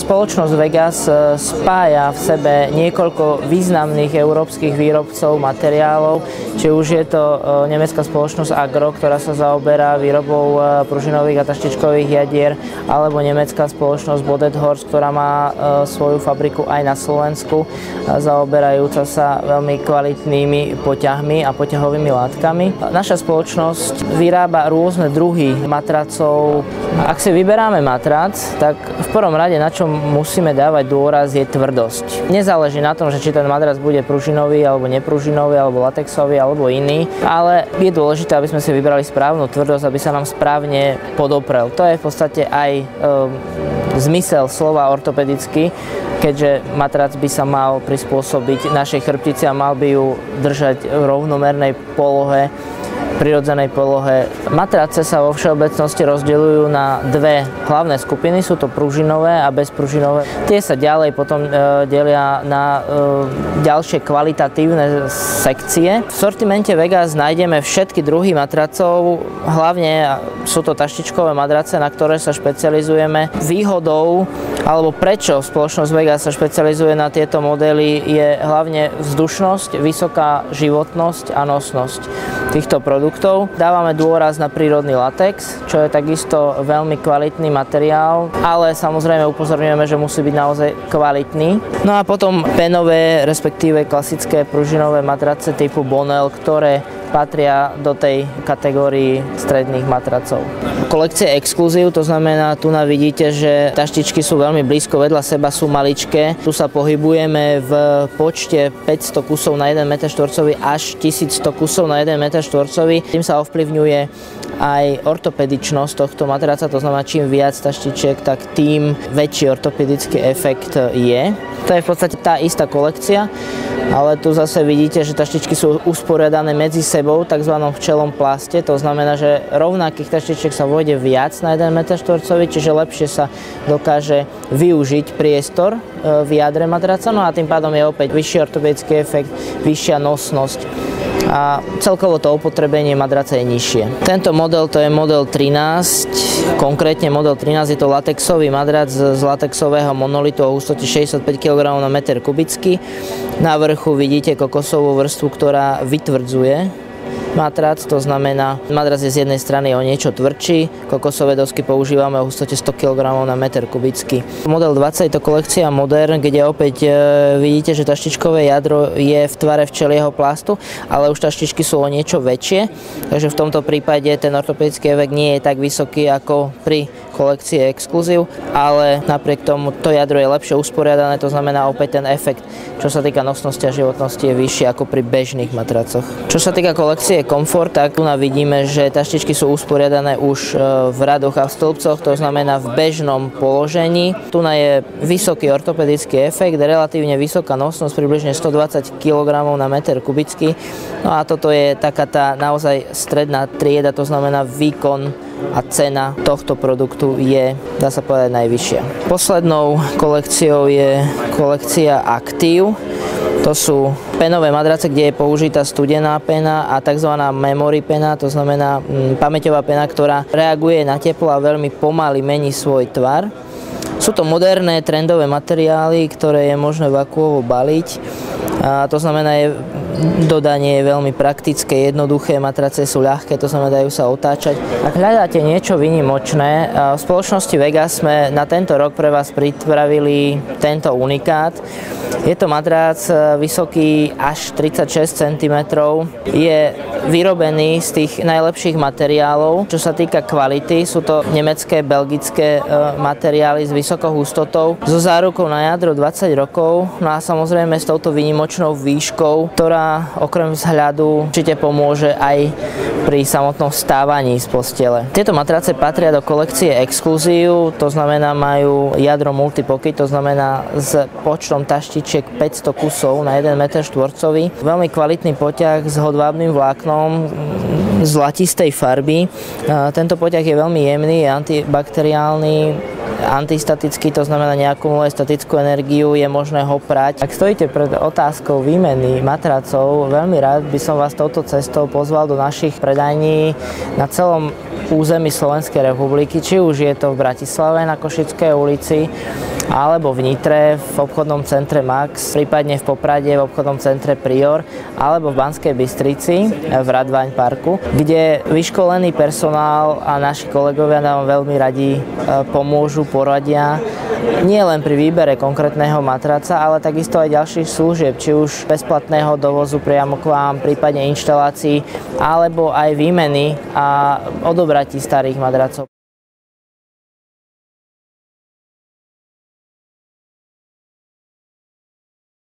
Spoločnosť Vegas spája v sebe niekoľko významných európskych výrobcov materiálov, či už je to nemecká spoločnosť Agro, ktorá sa zaoberá výrobou pružinových a taštičkových jadier, alebo nemecká spoločnosť Bodet-Horst, ktorá má svoju fabriku aj na Slovensku, zaoberajúca sa veľmi kvalitnými poťahmi a poťahovými látkami. Naša spoločnosť vyrába rôzne druhy matracov. Ak si vyberáme matrac, tak v prvom rade na čo musíme dávať dôraz je tvrdosť. Nezáleží na tom, že či ten matrac bude pružinový alebo nepružinový alebo latexový alebo iný, ale je dôležité, aby sme si vybrali správnu tvrdosť, aby sa nám správne podoprel. To je v podstate aj zmysel slova ortopedický, keďže matrac by sa mal prispôsobiť našej chrbtici a mal by ju držať v rovnomernej polohe, prirodzenej polohe. Matrace sa vo všeobecnosti rozdeľujú na dve hlavné skupiny, sú to pružinové a bezpružinové. Tie sa ďalej potom delia na ďalšie kvalitatívne sekcie. V sortimente Vegas nájdeme všetky druhy matracov, hlavne sú to taštičkové matrace, na ktoré sa špecializujeme. Výhodou, alebo prečo spoločnosť Vegas sa špecializuje na tieto modely, je hlavne vzdušnosť, vysoká životnosť a nosnosť týchto produktov. Dávame dôraz na prírodný latex, čo je takisto veľmi kvalitný materiál, ale samozrejme upozorňujeme, že musí byť naozaj kvalitný. No a potom penové, respektíve klasické pružinové matrace typu Bonnell, ktoré patria do tej kategórii stredných matracov. Kolekcie exkluzív, to znamená, tu vidíte, že taštičky sú veľmi blízko vedľa seba, sú maličké. Tu sa pohybujeme v počte 500 kusov na 1 m2 až 1100 kusov na 1 m2. Tým sa ovplyvňuje aj ortopedičnosť tohto matraca, to znamená, čím viac taštičiek, tak tým väčší ortopedický efekt je. To je v podstate tá istá kolekcia, ale tu zase vidíte, že taštičky sú usporiadané medzi sebou, tzv. Včelom plaste, to znamená, že rovnakých taštičiek sa vôjde viac na 1 m2, čiže lepšie sa dokáže využiť priestor v jadre matraca, no a tým pádom je opäť vyšší ortopedický efekt, vyššia nosnosť a celkovo to opotrebenie matrace je nižšie. Tento model to je model 13, konkrétne model 13 je to latexový matrac z latexového monolitu o hustote 65 kg na meter kubický. Na vrchu vidíte kokosovú vrstvu, ktorá vytvrdzuje matrac, to znamená, matrac je z jednej strany o niečo tvrdší, kokosové dosky používame o hustote 100 kg na meter kubický. Model 20 je to kolekcia Modern, kde opäť vidíte, že taštičkové jadro je v tvare včelieho plastu, ale už taštičky sú o niečo väčšie, takže v tomto prípade ten ortopedický efekt nie je tak vysoký ako pri kolekcii exkluzív, ale napriek tomu to jadro je lepšie usporiadané, to znamená opäť ten efekt, čo sa týka nosnosti a životnosti, je vyšší ako pri bežných matracoch. Čo sa týka kolekcie Komfort, tak tu vidíme, že taštičky sú usporiadané už v radoch a v stĺpcoch, to znamená v bežnom položení. Tu je vysoký ortopedický efekt, relatívne vysoká nosnosť, približne 120 kg na meter kubický. No a toto je taká tá naozaj stredná trieda, to znamená výkon a cena tohto produktu je, dá sa povedať, najvyššia. Poslednou kolekciou je kolekcia Active. To sú penové matrace, kde je použitá studená pena a tzv. Memory pena, to znamená pamäťová pena, ktorá reaguje na teplo a veľmi pomaly mení svoj tvar. Sú to moderné trendové materiály, ktoré je možné vakuovo baliť. A to znamená, dodanie je veľmi praktické, jednoduché, matrace sú ľahké, to znamená, dajú sa otáčať. Ak hľadáte niečo výnimočné, v spoločnosti Vegas sme na tento rok pre vás pripravili tento unikát. Je to matrac vysoký až 36 cm, je vyrobený z tých najlepších materiálov. Čo sa týka kvality, sú to nemecké, belgické materiály s vysokou hustotou, so zárukou na jadro 20 rokov, no a samozrejme s touto výnimočnou výškou, ktorá okrem vzhľadu určite pomôže aj pri samotnom vstávaní z postele. Tieto matrace patria do kolekcie exkluzív, to znamená majú jadro multipocket, to znamená s počtom taštičiek 500 kusov na 1 m2. Veľmi kvalitný poťah s hodvábnym vláknom zlatistej farby. Tento poťah je veľmi jemný, je antibakteriálny, antistatický, to znamená neakumuluje statickú energiu, je možné ho prať. Ak stojíte pred otázkou výmeny matracov, veľmi rád by som vás touto cestou pozval do našich predajní na celom území Slovenskej republiky, či už je to v Bratislave na Košickej ulici, alebo v Nitre v obchodnom centre Max, prípadne v Poprade v obchodnom centre Prior, alebo v Banskej Bystrici v Radvaň parku, kde vyškolený personál a naši kolegovia nám veľmi radi pomôžu, poradia, nie len pri výbere konkrétneho matraca, ale takisto aj ďalších služieb, či už bezplatného dovozu priamo k vám, prípadne inštalácií, alebo aj výmeny a odobratí starých madracov.